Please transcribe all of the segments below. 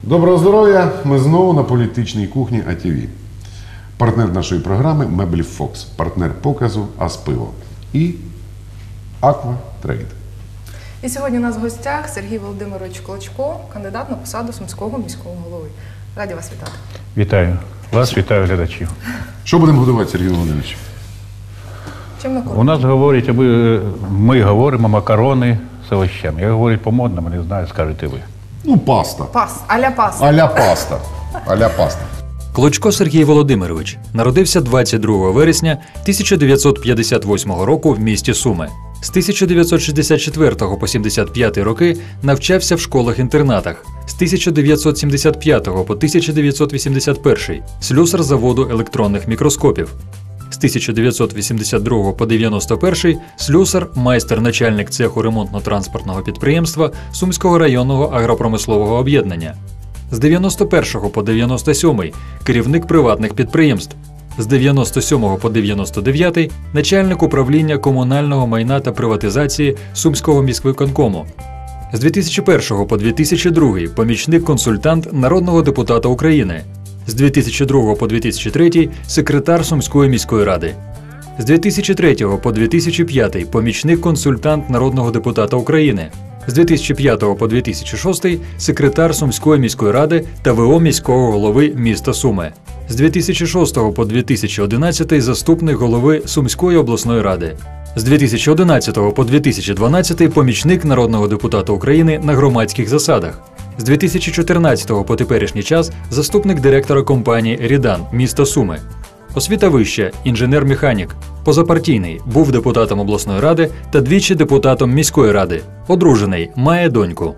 Доброго здоров'я! Ми знову на політичній кухні АТВ. Партнер нашої програми Меблі Фокс. Партнер показу Аспиво. І Аква Трейд. І сьогодні у нас в гостях Сергій Володимирович Клочко, кандидат на посаду Сумського міського голови. Раді вас вітати. Вітаю вас, вітаю глядачів. Що будемо готувати, Сергій Володимирович? Чим ми У нас говорять, ми говоримо макарони з овощами. Я говорю по-модному, не знаю, скажете ви. Ну, паста. А-ля паста. А-ля паста. А-ля паста. Клочко Сергій Володимирович народився 22 вересня 1958 року в місті Суми. З 1964 по 75 роки навчався в школах-інтернатах. З 1975 по 1981 слюсар заводу електронних мікроскопів. З 1982 по 91 слюсар, майстер-начальник цеху ремонтно-транспортного підприємства Сумського районного агропромислового об'єднання. З 91 по 97 керівник приватних підприємств. З 97 по 99 начальник управління комунального майна та приватизації Сумського міськвиконкому. З 2001 по 2002 помічник-консультант народного депутата України. З 2002 по 2003 секретар Сумської міської ради. З 2003 по 2005 помічник-консультант народного депутата України. З 2005 по 2006 секретар Сумської міської ради та ВО міського голови міста Суми. З 2006 по 2011 заступник голови Сумської обласної ради. З 2011 по 2012 помічник народного депутата України на громадських засадах. З 2014 по теперішній час заступник директора компанії «Рідан» міста Суми. Освіта вища, інженер-механік. Позапартійний, був депутатом обласної ради та двічі депутатом міської ради. Одружений, має доньку.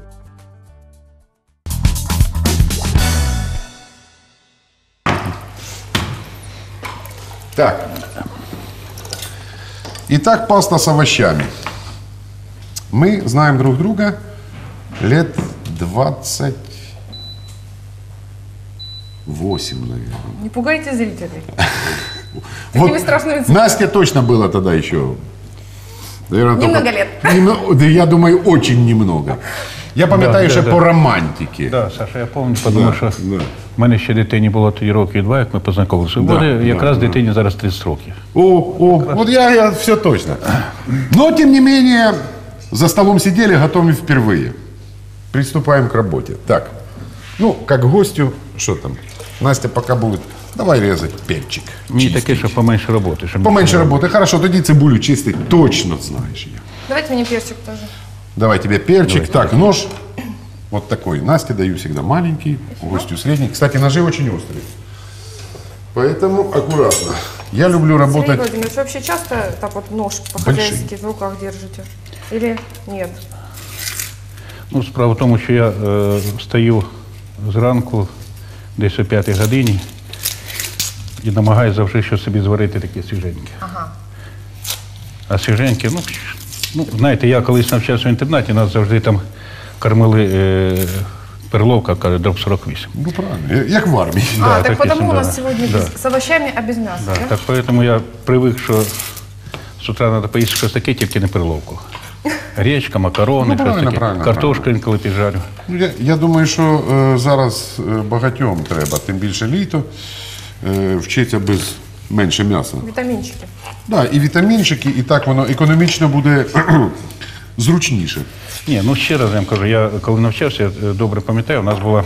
Так. Итак, паста с овощами. Мы знаем друг друга лет 28, наверное. Не пугайте зрителей. Вот Такими страшными цифрами. Насте точно было тогда еще. Наверное, Немного лет. Я думаю, очень немного. Я пам'ятаю ще по романтиці. Так, Саша, я пам'ятаю, тому що в мене ще дитині було тоді років 2, як ми познайомилися. Якраз дитині зараз 30 років. Вот я все точно. Но, тем не менее, за столом сидели, готовы впервые. Приступаем к работе. Так, ну, как гостю, что там? Настя пока будет. Давай резать перчик. Мені таке, що поменше роботи. Поменше роботи. Хорошо, тоді цибулю чистить точно знаешь ее. Давайте мне перчик тоже. Давай тебе перчик. Так, нож вот такой. Насте даю всегда маленький, гостю средний. Кстати, ножи очень острые. Поэтому аккуратно. Я люблю Сергей работать... Владимирович, вы вообще часто так вот нож по-хозяйски в руках держите? Или нет? Ну, справа в тому, що я встаю зранку, десь о 5 годині, і намагаюся завжди щось собі зварити таке свіженьке. Ага. А свіженьке, ну, знаєте, я колись навчався в інтернаті, нас завжди там кормили перловка, каже, дроб 48. Ну, правильно, як в армії. Так так потому у да. нас сегодня с овощами, а без мяса, Да, да? так поэтому я привик, що з утра треба поїсти щось таке, тільки не перловку. Гречка, макарони, Ну, щось таке. правильно. Картошку інколи піджарю. Ну, я думаю, що зараз багатьом треба, тим більше літо, вчитися без менше м'яса. Витаминчики. Да, і вітамінчики, і так воно економічно буде зручніше. Ні, ну ще раз я вам кажу, я коли навчався, я добре пам'ятаю, у нас було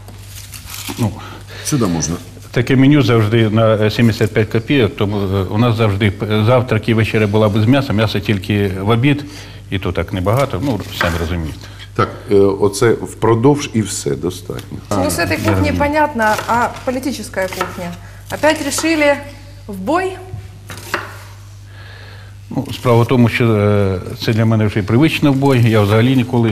Сюди можна. таке меню завжди на 75 копійок, тому у нас завжди завтрак і вечеря була без м'яса, м'ясо тільки в обід, і то так небагато, ну, самі розумієте. Так, оце впродовж і все достатньо. Ну, с этой кухни понятно, а политическая кухня? Опять решили в бой? Ну, справа в тому, що це для мене вже привичний бой. Я взагалі ніколи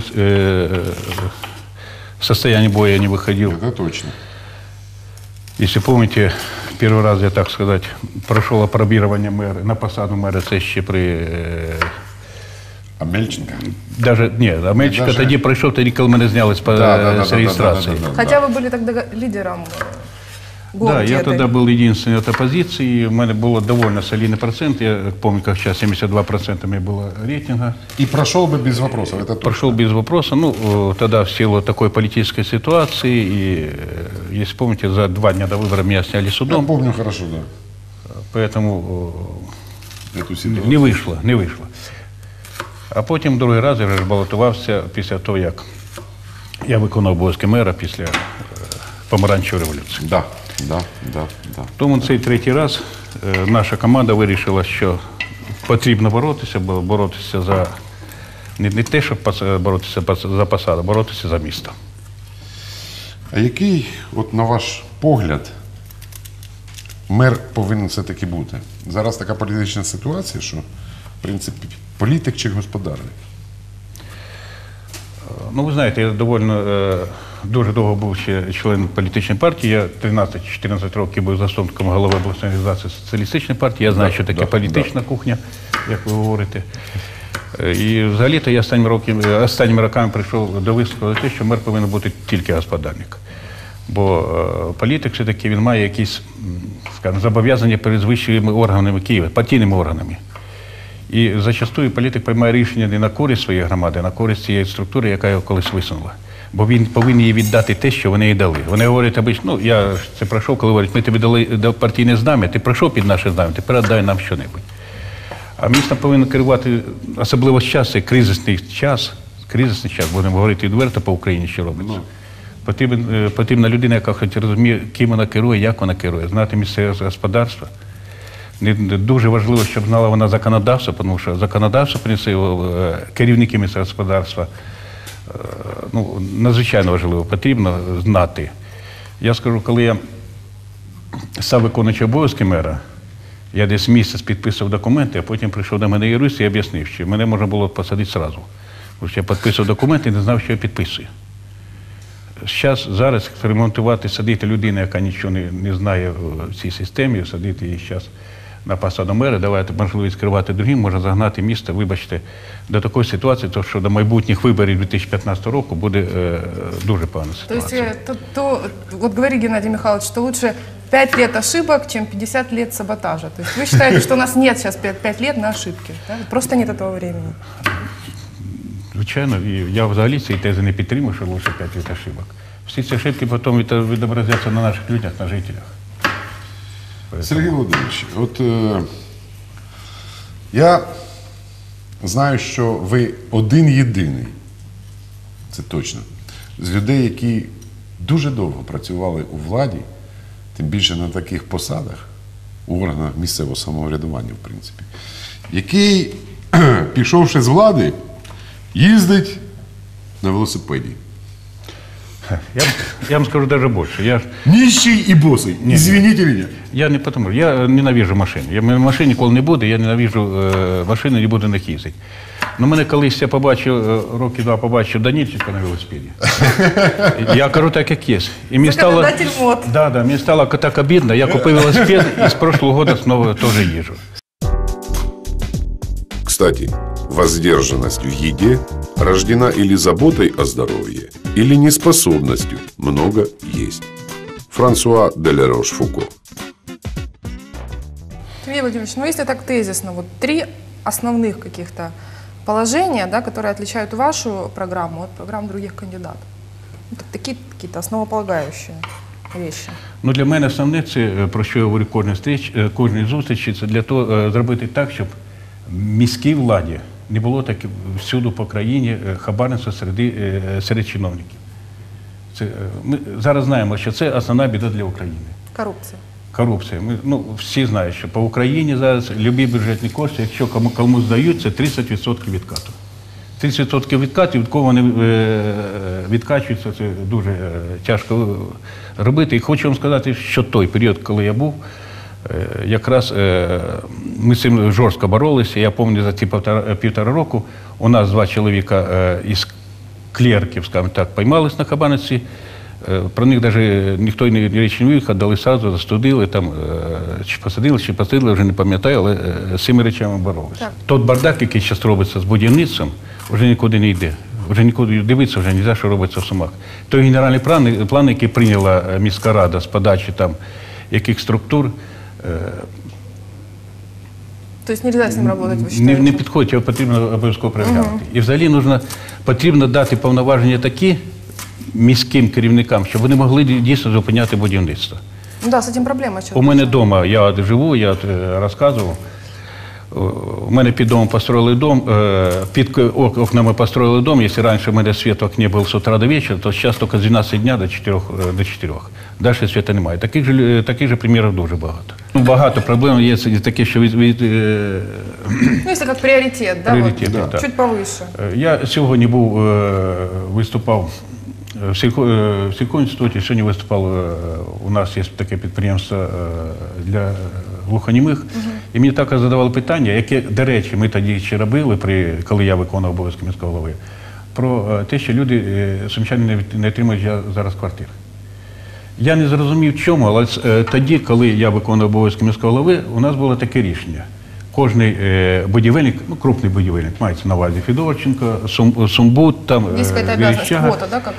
в состоянии боя не виходив. Це точно. Если помните, перший раз, я так сказати, пройшов опробування мера, на посаду мера, це ще при... Амельченко? Амельченко тоді пройшов, тоді, коли мене зняли з реєстрації. Хотя вы были тогда лидером Да, городе я этой. тогда был единственный от оппозиции, у меня было довольно солидный процент, я помню, как сейчас 72% мне было рейтинга. И прошел бы без вопросов, это точно. Прошел без вопроса, ну, тогда в силу такой политической ситуации, и, если помните, за 2 дня до выборов меня сняли Я судом, помню хорошо, да, поэтому эту ситуацию. не вийшло. А потім другий раз я вже балотувався після того, як я виконав обов'язки мера після помаранчевої революції. Да. Тому цей третій раз наша команда вирішила, що потрібно боротися за не те, щоб боротися за посаду, а боротися за місто. А який, от на ваш погляд, мер повинен все-таки бути? Зараз така політична ситуація, що, в принципі, політик чи господарник? Ну, ви знаєте, я дуже довго був ще членом політичної партії. Я 13-14 років був заступником голови обласної організації соціалістичної партії. Я знаю, що таке політична кухня, як ви говорите. І взагалі-то я останніми роками прийшов до висновку, що мер повинен бути тільки господарник. Бо політик все-таки він має якісь, скажімо, зобов'язання перед вищими органами Києва, партійними органами. І зачастую політик приймає рішення не на користь своєї громади, а на користь цієї структури, яка його колись висунула. Бо він повинен їй віддати те, що вони їй дали. Вони говорять, ну я це пройшов, коли говорять, ми тобі дали партійне знам'я, ти пройшов під наше знам'я, тепер віддай нам що-небудь. А містом повинен керувати, особливо зараз, це кризисний час, будемо говорити відверто по Україні, що робиться. Потрібна людина, яка хоч розуміє, ким вона керує, як вона керує, знати місцеве господарство. Дуже важливо, щоб знала вона законодавство, тому що законодавство, керівники місцевого господарства, ну, надзвичайно важливо, потрібно знати. Я скажу, коли я став виконуючим обов'язки мера, я десь місяць підписував документи, а потім прийшов до мене юрист і об'яснив, що мене можна було посадити одразу. Тому що я підписував документи і не знав, що я підписую. Зараз експериментувати, садити людину, яка нічого не знає в цій системі, садити її зараз на посаду мера, давати можливість керувати другим, може загнати місто, вибачте, до такої ситуації, то що до майбутніх виборів 2015 року буде дуже погана ситуація. Вот говорит Геннадий Михайлович, что лучше 5 лет ошибок, чем 50 лет саботажа. То есть вы считаете, что у нас нет сейчас 5 лет на ошибки? Да? Просто нет этого времени. Звичайно, і я взагалі цієї тези не підтримую, що лише 5 лет ошибок. Всі ці ошибки потім відобразяться на наших людях, на жителях. Сергій Володимирович, от я знаю, що ви один-єдиний, це точно, з людей, які дуже довго працювали у владі, тим більше на таких посадах, у органах місцевого самоврядування, в принципі, який, пішовши з влади, їздить на велосипеді. Я вам скажу даже больше. Нищий і босий. Извините меня. Я не потому, я ненавижу машини. Я в машині ніколи не буду, я ненавижу машини, не буду на них їздити. Ну, мене колись я побачив, роки 2 побачив Данильченка на велосипеді. Я кажу так, як є. Законодатель мод. Да, мені стало так обідно, я купив велосипед і з прошлого року знову теж їжджу. Кстати, воздержанность в еде рождена или заботой о здоровье, или неспособностью много есть. Франсуа де Ларош-Фуко. Сергей Владимирович, ну если так тезисно, вот 3 основных каких-то положения, да, которые отличают вашу программу от программ других кандидатов. Ну, такие какие-то основополагающие вещи. Ну, для мене основне, це, про що я говорю кожній зустрічі, це для того зробити так, щоб міській владі не було так всюди по країні хабарництва серед чиновників. Ми зараз знаємо, що це основна біда для України. Корупція. Всі знають, що по Україні зараз любі бюджетні кошти, якщо комусь здають, це 30% відкату. 30% відкату, від кого вони відкачуються, це дуже тяжко робити. І хочу вам сказати, що той період, коли я був, якраз ми з цим жорстко боролися. Я пам'ятаю, за ці 1,5 року у нас 2 чоловіка із клерків, скажімо так, поймались на хабарниці. Про них навіть ніхто не річ не виїхав, дали сразу, застудили, там, чи посадили, вже не пам'ятаю, але з цими речами боролися. Тот бардак, який зараз робиться з будівництвом, вже нікуди не йде. Вже нікуди дивитися, вже не знаю, що робиться в Сумах. Той генеральний план, який прийняла міська рада з подачі там яких структур. То есть нельзя с ним работать, вы Не считаете? підходить, його потрібно обов'язково переглянути. І взагалі потрібно дати повноваження такі міським керівникам, щоб вони могли дійсно зупиняти будівництво. Ну да, с этим проблема. У мене вдома, я от живу, я от розказував, у мене під домом построили дом, під окнами построили дом. Якщо раніше у мене світ в окні був з утра до вечора, то зараз тільки з 12 дня до 4. Далі світу немає. Таких же примірів дуже багато. Багато проблем є такі, що Ну, если как приоритет, да? Приоритет, вот, да. Чуть повыше. Я сьогодні виступав в сільхозінституті, сьогодні виступав, у нас є таке підприємство для глухонімих, і мені також задавали питання, яке, до речі, ми тоді ще робили, коли я виконував обов'язки міського голови, про те, що люди, сумчани, не отримують зараз квартир. Я не зрозумів чому, але тоді, коли я виконував обов'язки міського голови, у нас було таке рішення. Кожний будівельник, ну, крупний будівельник, мається на увазі Федорченко, Сумбут, там, Верещага,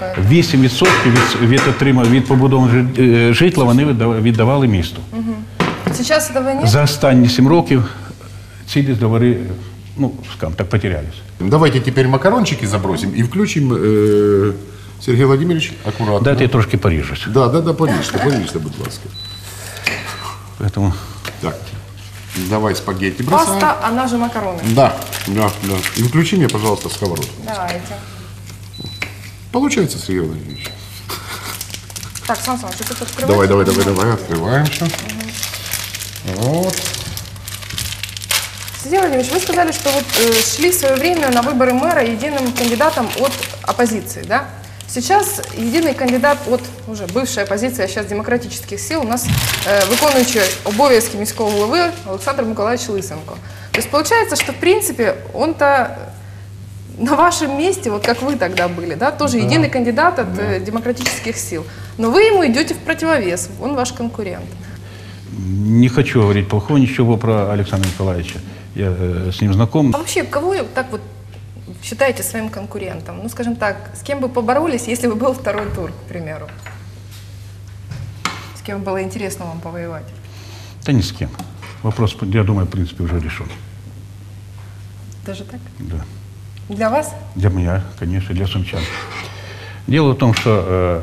8% від побудови житла вони віддавали місту. Сейчас этого нет? За останні 7 років ці договори, ну, скажімо так, потерялись. Давайте теперь макарончики забросим и включим, Сергей Владимирович, аккуратно. Дайте я трошки поріжусь. Да, поріжте, будь ласка. Поэтому... Так, давай спагетти бросаем. Паста, она же макароны. Да. И включи мне, пожалуйста, сковородку. Давайте. Получается, Сергей Владимирович? Так, Сан Саныч, что тут открываете? Давай, открываем все. Вот. Сергей Владимирович, вы сказали, что вот шли в свое время на выборы мэра единым кандидатом от оппозиции, да? Сейчас единый кандидат от уже бывшей оппозиции, а сейчас демократических сил у нас виконуючий обов'язки міського голови Олександр Миколаївич Лисенко. То есть получается, что в принципе он-то на вашем месте, вот как вы тогда были, да, тоже единый кандидат от демократических сил. Но вы ему идете в противовес, он ваш конкурент. Не хочу говорить плохого ничего про Александра Николаевича. Я с ним знаком. А вообще, кого вы так вот считаете своим конкурентом? Ну, скажем так, с кем бы поборолись, если бы был второй тур, к примеру? С кем было интересно вам повоевать? Да ни с кем. Вопрос, я думаю, в принципе, уже решен. Даже так? Да. Для вас? Для меня, конечно, для сумчан. Дело в том, что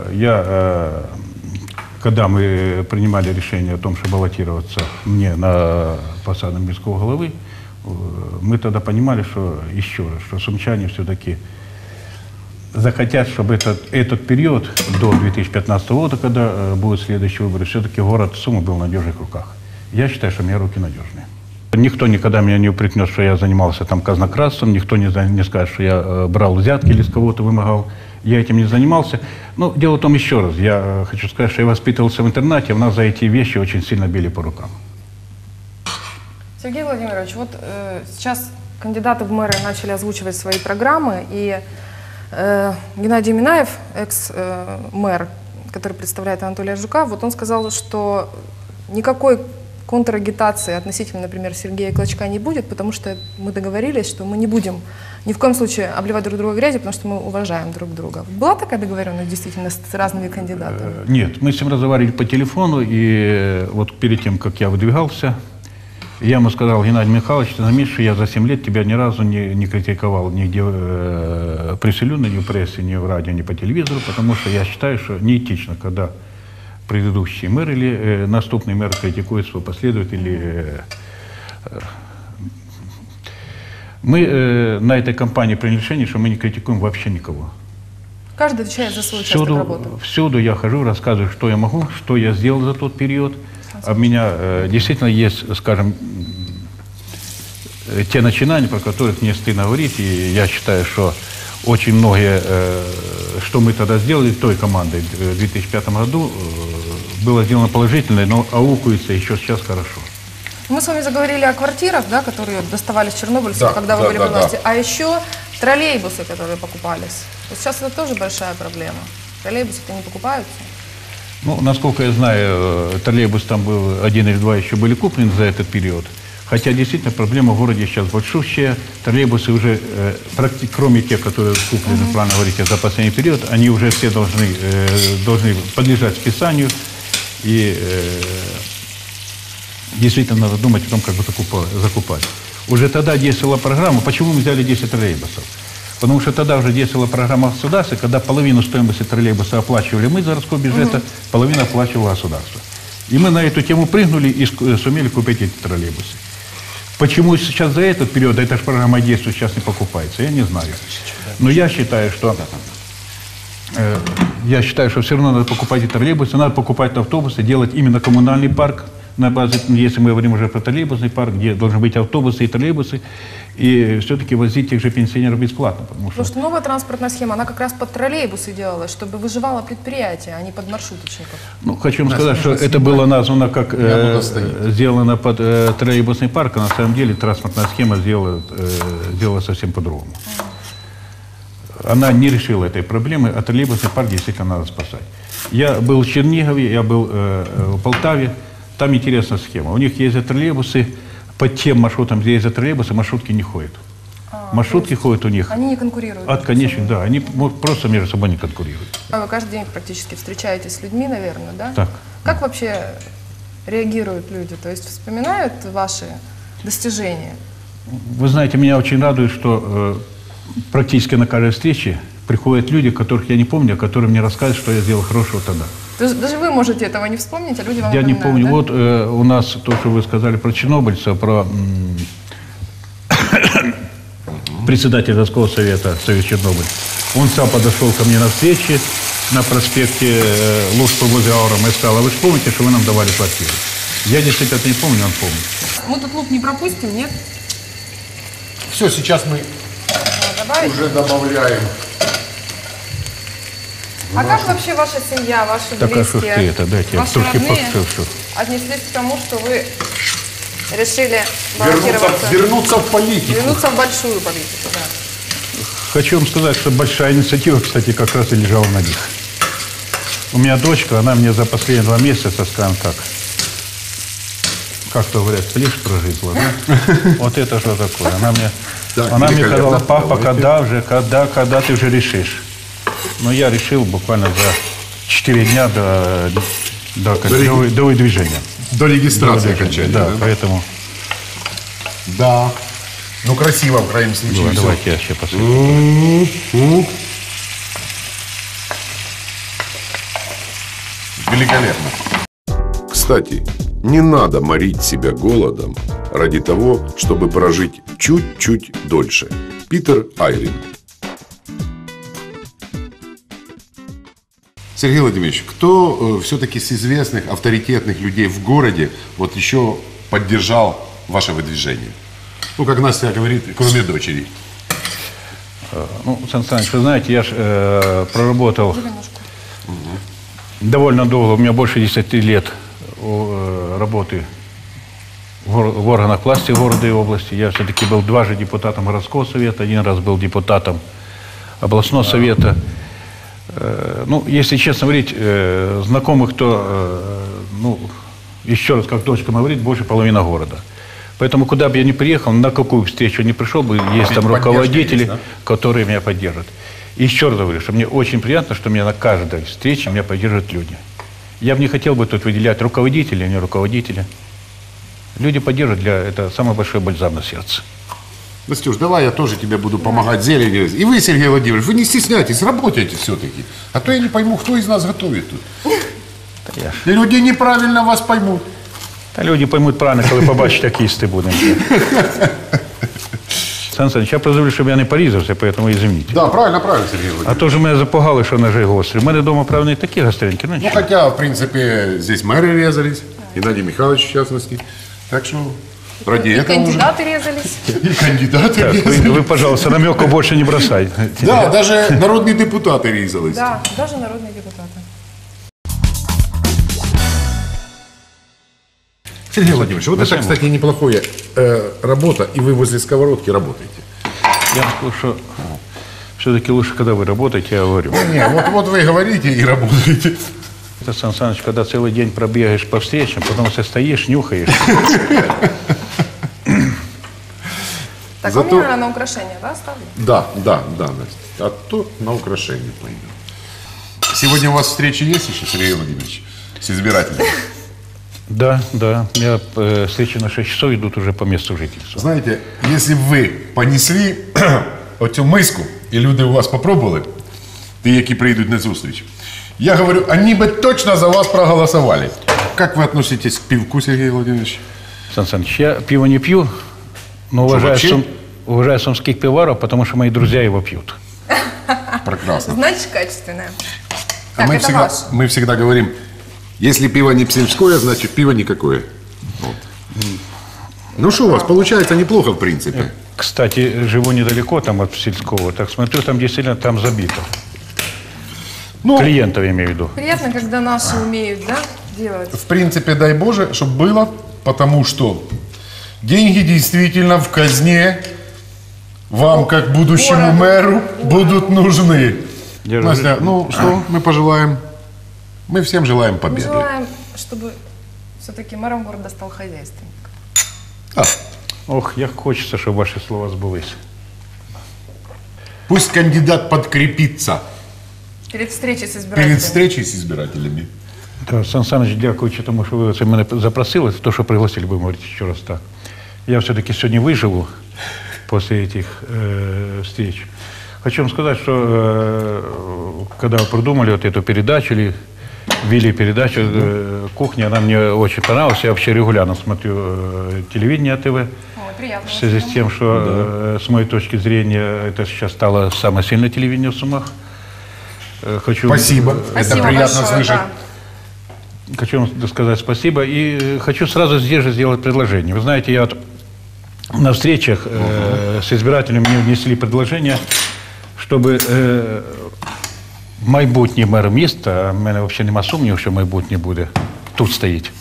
когда мы принимали решение о том, чтобы баллотироваться мне на посаду міського головы, мы тогда понимали, что еще раз, что сумчане все-таки захотят, чтобы этот период до 2015 года, когда будут следующие выборы, все-таки город Сумы был в надежных руках. Я считаю, что у меня руки надежные. Никто никогда меня не упрекнет, что я занимался там казнократством, никто не скажет, что я брал взятки или с кого-то вымогал. Я этим не занимался. Но дело в том, еще раз, я хочу сказать, что я воспитывался в интернате, у нас за эти вещи очень сильно били по рукам. Сергей Владимирович, вот сейчас кандидаты в мэры начали озвучивать свои программы, и Геннадий Минаев, экс-мэр, который представляет Анатолия Жука, вот он сказал, что никакой контрагитации относительно, например, Сергея Клочка не будет, потому что мы договорились, что мы не будем ни в коем случае обливать друг друга грязью, потому что мы уважаем друг друга. Была такая договоренность действительно с разными кандидатами? Нет, мы с ним разговаривали по телефону, и вот перед тем, как я выдвигался, я ему сказал: Геннадий Михайлович, ты заметишь, что я за 7 лет тебя ни разу не критиковал нигде пресселенно, ни в прессе, ни в радио, ни по телевизору, потому что я считаю, что неэтично, когда предыдущий мэр или наступный мэр критикует свой последователь. Мы на этой кампании приняли решение, что мы не критикуем вообще никого. Каждый отвечает за свой участок работы. Всюду я хожу, рассказываю, что я могу, что я сделал за тот период. А у меня действительно есть, скажем, те начинания, про которых мне стыдно говорить, и я считаю, что очень многие, что мы тогда сделали той командой в 2005 году, было сделано положительно, но аукается еще сейчас хорошо. Мы с вами заговорили о квартирах, да, которые доставались чернобыльцам, Да, когда вы были да, в власти, да. а еще троллейбусы, которые покупались. Вот сейчас это тоже большая проблема. Троллейбусы-то не покупаются. Ну, насколько я знаю, троллейбус там был, 1 или 2 еще были куплены за этот период. Хотя действительно проблема в городе сейчас большущая. Троллейбусы уже, кроме тех, которые куплены, правильно говорите, за последний период, они уже все должны подлежать списанию. И действительно надо думать о том, как бы закупать. Уже тогда действовала программа. Почему мы взяли 10 троллейбусов? Потому что тогда уже действовала программа государства, когда половину стоимости троллейбуса оплачивали мы из городского бюджета, половину оплачивало государство. И мы на эту тему прыгнули и сумели купить эти троллейбусы. Почему сейчас за этот период, эта же программа действует, сейчас не покупается, я не знаю. Но я считаю, что все равно надо покупать эти троллейбусы, надо покупать автобусы, делать именно коммунальный парк на базе, если мы говорим уже про троллейбусный парк, где должны быть автобусы и троллейбусы, и все-таки возить тех же пенсионеров бесплатно. Потому что новая транспортная схема, она как раз под троллейбусы делалась, чтобы выживало предприятие, а не под маршруточников. Ну, хочу вам сказать, что это было названо как сделано под троллейбусный парк, а на самом деле транспортная схема сделала совсем по-другому. Она не решила этой проблемы, а троллейбусный парк действительно надо спасать. Я был в Чернигове, я был в Полтаве. Там интересная схема. У них ездят троллейбусы, по тем маршрутам, где ездят троллейбусы, маршрутки не ходят. Маршрутки ходят у них. Они не конкурируют? От конечных, да. Они просто между собой не конкурируют. Вы каждый день практически встречаетесь с людьми, наверное, да? Так. Как вообще реагируют люди? То есть вспоминают ваши достижения? Вы знаете, меня очень радует, что практически на каждой встрече приходят люди, которых я не помню, а которые мне рассказывают, что я сделал хорошего тогда. Даже вы можете этого не вспомнить, а люди вам Я не помню. да? Вот у нас то, что вы сказали про чернобыльцев, про председателя городского совета, Совет Чернобыль. Он сам подошел ко мне на встрече на проспекте Лужского возле Аурома и сказал: а вы же помните, что вы нам давали квартиру? Я действительно это не помню, он помнит. Мы тут лук не пропустим, нет? Все, сейчас мы уже добавляем. А как вообще ваша семья, ваши Так, а что ж близкие, ты это, дайте я ваши только родные подшившу. отнеслись к тому, что вы решили баллотироваться, Вернуться в политику. вернуться в большую политику? Да. Хочу вам сказать, что большая инициатива, кстати, как раз и лежала на них. У меня дочка, она мне за последние 2 месяца, скажем так, как-то говорят, плешь прожитла, да? Вот это что такое? Она мне сказала: папа, когда ты уже решишь? Но я решил буквально за 4 дня до выдвижения. До регистрации окончания. Да, поэтому... Да. Ну, красиво, в крайнем случае. Давайте я еще посмотрю. Великолепно. Кстати, не надо морить себя голодом ради того, чтобы прожить чуть-чуть дольше. Питер Айрин. Сергей Владимирович, кто все-таки с известных, авторитетных людей в городе вот еще поддержал ваше выдвижение? Ну, как Настя говорит, кроме дочери. Ну, Сан Саныч, вы знаете, я же проработал довольно долго, у меня больше 10 лет работы в органах власти города и области. Я все-таки был дважды депутатом городского совета, 1 раз был депутатом областного совета. Ну, если честно говорить, знакомых, то, ну, еще раз, как дочка говорит, больше половины города. Поэтому, куда бы я ни приехал, на какую встречу не пришел бы, есть там руководители, есть, да? Которые меня поддержат. И еще раз говорю, что мне очень приятно, что меня на каждой встрече меня поддерживают люди. Я бы не хотел бы тут выделять руководителя, не руководителя. Люди поддерживают, это самый большой бальзам на сердце. Настюш, давай я тоже тебе буду помогать зелень. И вы, Сергей Владимирович, вы не стесняйтесь, работайте все-таки. А то я не пойму, кто из нас готовит тут. И люди неправильно вас поймут. Та люди поймуть правильно, коли побачать, як їсти будемо. Сан Саныч, я прозовлю, щоб я не порізався, поэтому извините. Да, правильно, Сергей Владимирович. А то ж мене запугали, що ножи гострі. У мене вдома, правда, не такі гостренькі. Ну, хотя, в принципе, здесь мэры резались, Геннадий Михайлович, в частности. Так что, ради и этого кандидаты резались. И кандидаты так, резались. Вы, пожалуйста, намека больше не бросайте. Да, даже народные депутаты резались. Да, даже народные депутаты. Сергей Владимирович, вот это, кстати, неплохая работа, и вы возле сковородки работаете. Я скажу, что все-таки лучше, когда вы работаете, я говорю. Не, вот вы говорите и работаете. Это, Сан Саныч, когда целый день пробегаешь по встречам, потом ты стоишь, нюхаешь. Так, вы мне на украшение, да, ставлю? Да, Настя. А то на украшение пойдем. Сегодня у вас встречи есть еще, Сергей Владимирович? с избирателями? Да, да. Я встречи на 6 часов идут уже по месту жительства. Знаєте, якщо б ви понесли оцю миску, і люди у вас попробували, ті, які прийдуть на зустріч, я говорю, они бы точно за вас проголосовали. Как вы относитесь к пивку, Сергей Владимирович? Сан Саныч, я пиво не пью, но уважаю сумских пивоваров, потому что мои друзья его пьют. Прекрасно. Значит, качественное. А Так, это ваше. мы всегда говорим, если пиво не псельское, значит пиво никакое. Вот. Ну что у вас, получается неплохо в принципе. Кстати, живу недалеко там от сельского, так смотрю, там действительно там забито. Ну, Клиентов, я имею в виду. Приятно, когда наши умеют, да, делать. в принципе, дай Боже, чтобы было, потому что деньги действительно в казне вам, как будущему мэру, будут нужны. Я Настя, ну что мы пожелаем? Мы всем желаем Мы победы. желаем, чтобы все-таки мэром города стал хозяйственник. А, Ох, як хочется, чтобы ваши слова сбылись. пусть кандидат подкрепится Перед встречей с избирателями. перед встречей с избирателями. Так, Сан Саныч, дякуючи тому, що ви це мене запросили, то, що пригласили, будемо говорити ще раз так. Я все-таки сьогодні виживу после этих встреч. Хочу вам сказать, что когда вы продумали вот эту передачу, или ввели передачу «Кухня», она мне очень понравилась. Я вообще регулярно смотрю телевидение ТВ. Ой, приятно. В связи с тем, что, с моей точки зрения, это сейчас стало самое сильное телевидение в Сумах. Хочу, Спасибо, Спасибо это приятно большое, слышать. да. Хочу вам сказать спасибо. И хочу сразу здесь же сделать предложение. Вы знаете, я вот на встречах с избирателями мне внесли предложение, чтобы майбутній мер міста, а в мене взагалі нема сумнівів, що майбутнє буде, тут стоїть.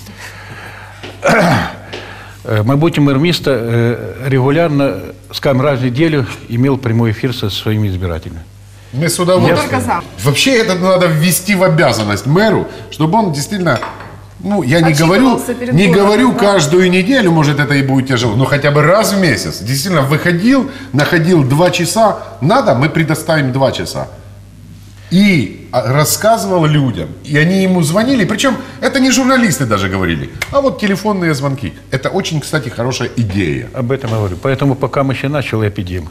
Майбутній мер міста регулярно, скажем, раз в неделю имел прямой эфир со своими избирателями. Мы с удовольствием. только за. Вообще это надо ввести в обязанность мэру, чтобы он действительно, ну, я не говорю, Отчитывался перед не городом, говорю да. каждую неделю, может это и будет тяжело, но хотя бы раз в месяц действительно выходил, находил 2 часа, надо, мы предоставим 2 часа. И рассказывал людям, и они ему звонили, причем это не журналисты даже говорили, а вот телефонные звонки. Это очень, кстати, хорошая идея. Об этом я говорю. Поэтому пока мы еще начали, эпидем.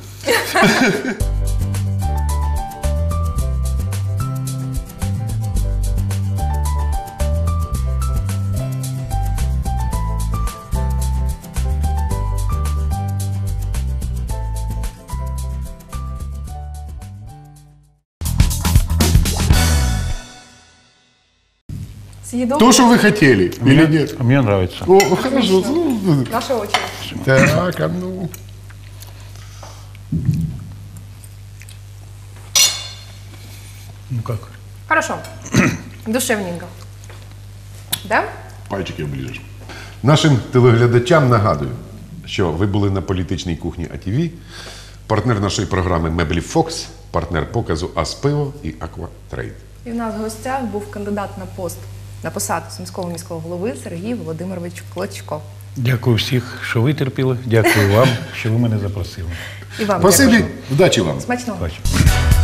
Съедобно. То, что вы хотели, или нет? А мне нравится. О, хорошо. Ну, Наша очередь. так, а ну. Ну как? Хорошо. Душевненько. Да? Пальчики оближеш. Нашим телеглядачам нагадую, що ви були на політичній кухні АТВ, партнер нашої програми Меблі Фокс, партнер показу Аспиво і Акватрейд. І в нас в гостях був кандидат на посаду Сумського міського голови Сергій Володимирович Клочко. Дякую всіх, що витерпіли. Дякую вам, що ви мене запросили. І вам Спасибі, дякую. удачі вам. Смачного. Бачу.